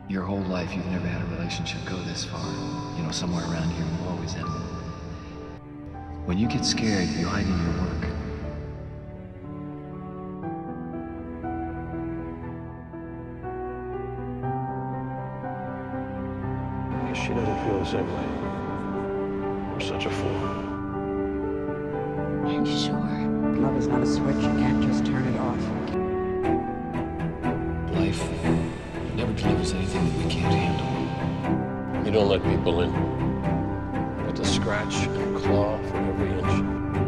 Your whole life, you've never had a relationship go this far. You know, somewhere around here will always end it. When you get scared, you hide in your work. I guess she doesn't feel the same way. I'm such a fool. Are you sure? Love is not a switch. You can't just turn it off. Life never delivers anything that we can't handle. You don't let people in. But to scratch and claw for every inch.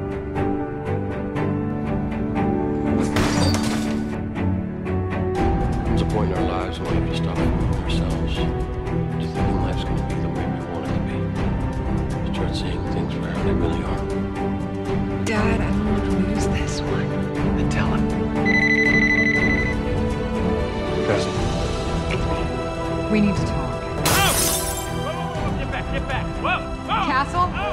There's a point in our lives when we have to stop fooling ourselves. To thinking life's going to be the way we want it to be. Start seeing things for how they really are. Dad, I don't want to lose this one. Then tell him. Cassie. We need to talk. Whoa! Get back! Get back! Whoa! Whoa! Castle?